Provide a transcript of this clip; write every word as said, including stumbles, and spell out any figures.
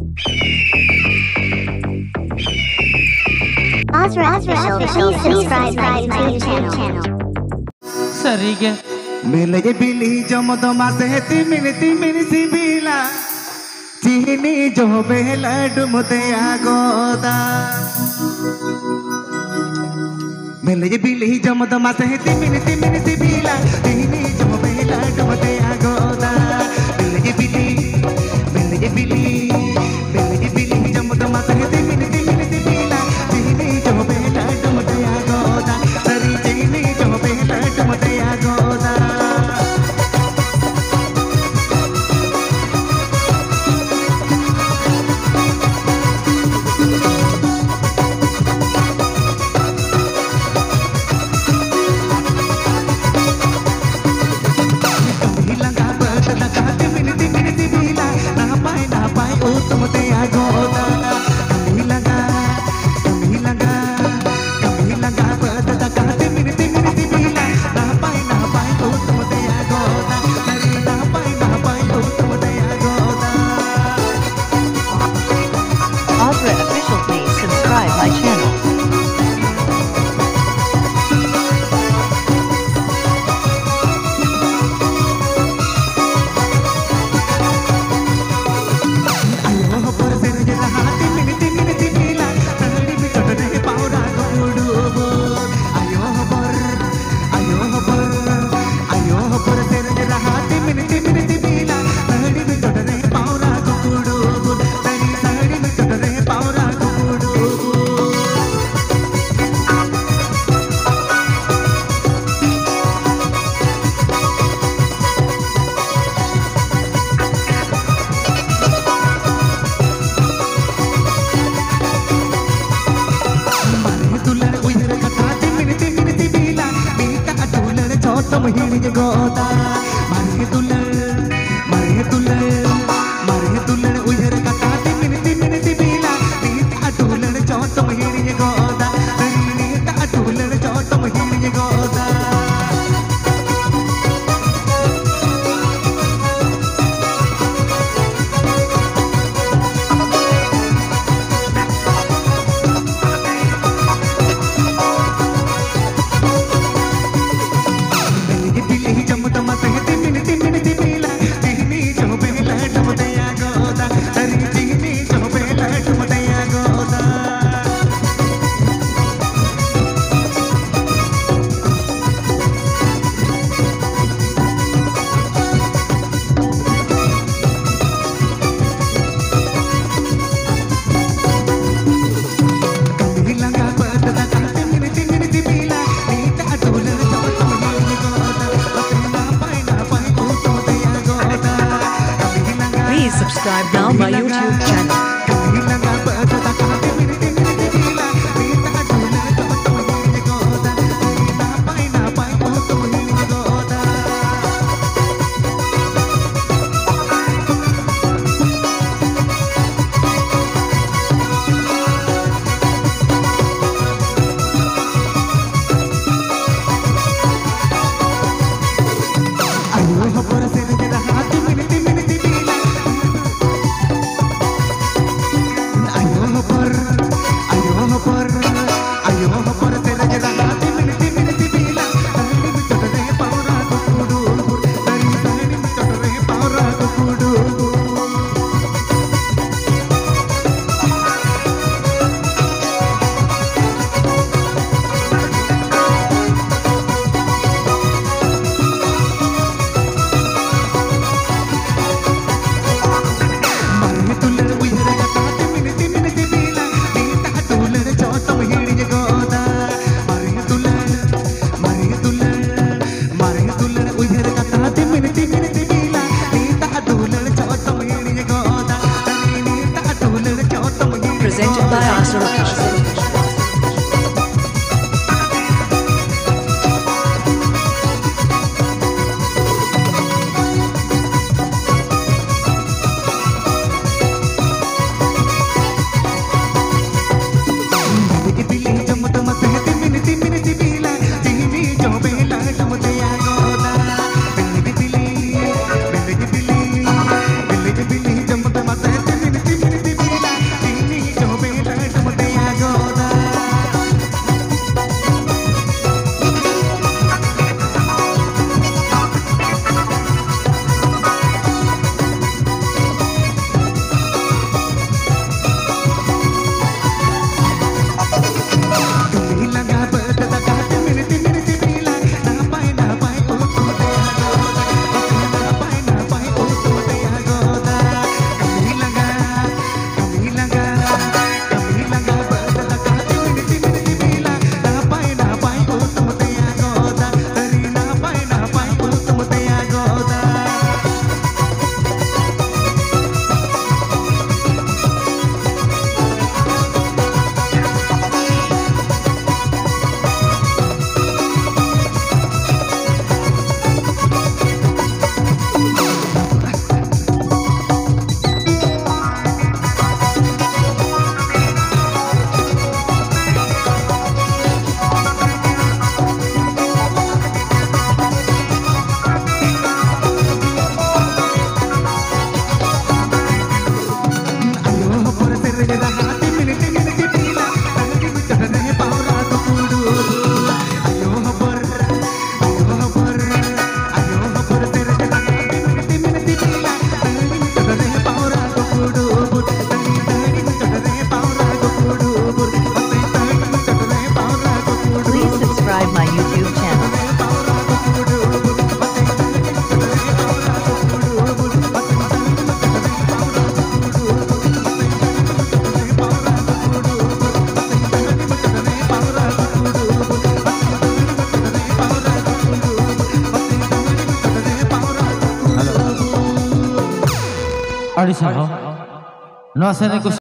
Azra Official, please subscribe my YouTube channel. Sariga. Melege bili jomo do masehti miniti minisi bila. Chini jo bela dumute agoda. Melege bili jomo do masehti miniti minisi bila. Chini jo bela dumute agoda. Melege bili, melege bili, melege bili jomo do masehti miniti minisi bila. Chini jo bela dumute agoda. Sari chini jo bela dumute agoda. Subscribe now my YouTube channel. Presented by Azra Official. Billy, Billy, Billy, Billy, Billy, Billy, Billy, Billy, Billy, Billy, आड़ी सुनो नवा सेने को